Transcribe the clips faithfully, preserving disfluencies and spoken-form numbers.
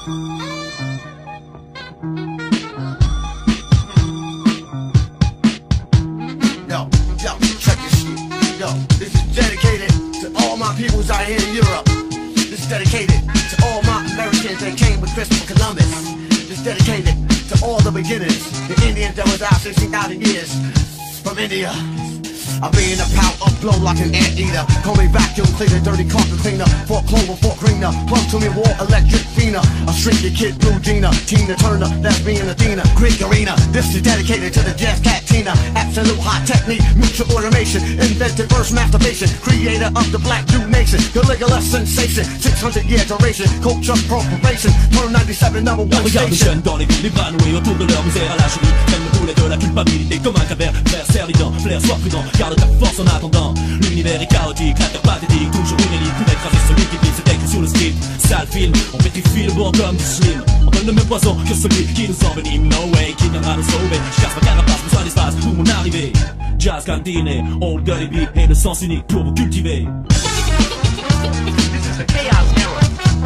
Yo, yo, check this shit. Yo, this is dedicated to all my peoples out here in Europe. This is dedicated to all my Americans that came with Christopher Columbus. This is dedicated to all the beginners, the Indians that was out sixteen thousand years from India. I be in a pout of blow like an anteater. Call me vacuum cleaner, dirty carpet cleaner. Fort Clover, Fort Greener. Plug to me, war electric Fina. A shrinky kid, Blue Gina. Tina Turner, that's me and Athena. Greek arena, this is dedicated to the jazz cat Tina. Absolute high technique, mutual automation. Invented first masturbation. Creator of the black Jew nation. Caligula sensation, six hundred year duration. Culture corporation, turn ninety-seven number one station. Dans les villes évanouies autour de leur misère à la cheville. Prennent le poulet de la culpabilité comme un caverne. Frère, serre les dents, flair, sois prudent. Garde ta force en attendant. L'univers est chaotique, la terre pathétique. Toujours une élite pour écraser celui qui vit. C'est écrit sur le script. Sale film, on pétrifie le bon comme du slim. On donne le même poison que celui qui nous envenime. No way, qui viendra nous sauver. Je casse ma carapace, besoin d'espace pour mon arrivée. Jazz cantine, old dirty beat et le sens unique pour vous cultiver. This is the chaos era.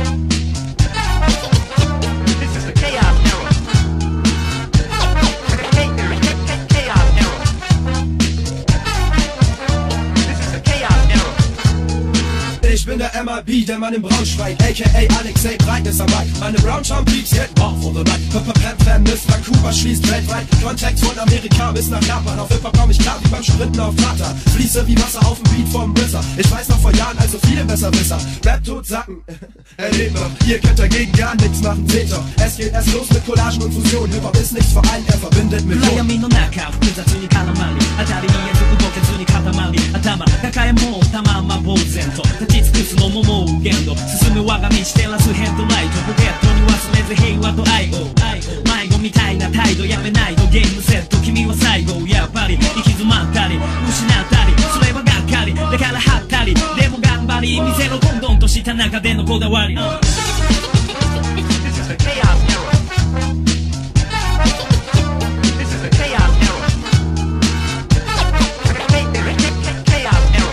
This is the chaos era. Chaos era. This is the chaos era. Ich bin der M I B, der Mann im Braunschweig, aka Alexei Breit ist am Mic. Meine Brown Chum Beats get off for the night. Pam Mister Kuba schließt weltweit Kontext von Amerika bis nach Japan. Auf Hip-Hop komm ich klar wie beim Sprinten auf Vater. Fließe wie Wasser auf dem Beat vom Wizard. Ich weiß noch vor Jahren, also viele Besserwisser. Rap tot Sacken, erlebt noch. Ihr könnt dagegen gar nichts machen, seht doch. Es geht erst los mit Collagen und Fusion. Hip-Hop ist nichts vor allem, er verbindet Millionen. 暗闇の中複雑に絡まり当たり前と動けずに固まり頭抱えもたまま呆然と立ち尽くすのももう限度進む我が道照らすヘッドライトポケットに忘れず平和と愛を迷子みたいな態度やめないとゲームセット君は最後やっぱり行き詰まったり失ったりそればがっかりだからはったりでも頑張り見せろ混沌とした中でのこだわり、uh. This is the chaos era. This is the chaos era. Chaos era.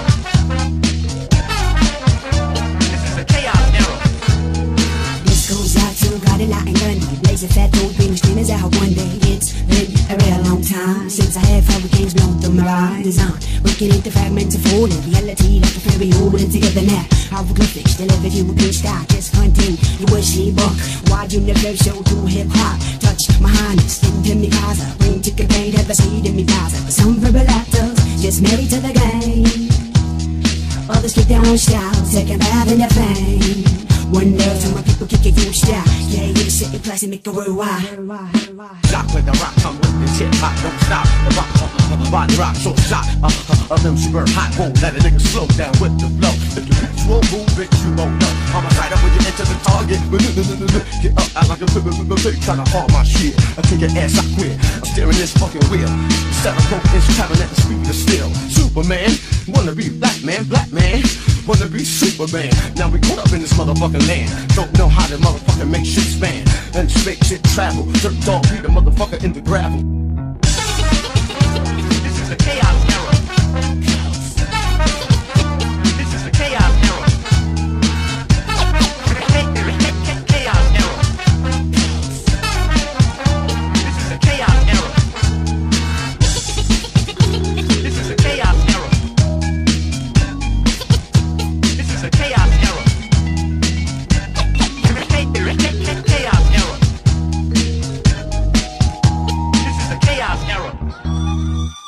This is the chaos era. This goes out to Roddy Light and Gundy. Blazing fat old dreams, dreamers out one day. It's been a real long time since I had hurricanes blown through my ride. Design, breaking into fragments of falling reality like a fairy holding together now. Hieroglyphics delivered you a pinch sky, just hunting. You wish he book. Wide universal to hip hop. Touch my highness, into me casa. Bring chicken paint, have a seed in me plaza. Some verbal actors just married to the game. Others kick their own style, second bath in their fame. One love to my people, kick your style. Yeah, yeah, sit in place and make the world wide. Shock when the rock come with this hip hop, don't stop. The rock, uh, uh, body rock, so shot. Uh, uh, of them super hot, won't let a nigga slow down with the flow. If the beats will move, bitch, you won't know. I'm a tighter when you enter the target. Get up, act like a big trying to haul my shit. I take your ass, I quit. I'm steering this fucking wheel. Set a broke inch traveling at the speed of steel. Superman, wanna be black man, black man. Wanna be Superman. Now we caught up in this motherfucking land. Don't know how to motherfucking make shit span. And make shit travel. Dirt dog beat a motherfucker in the gravel. This is the chaos era. This is the chaos era. Chaos era. This is the chaos era. This is the chaos era. This is the chaos era. Chaos era. This is the chaos era.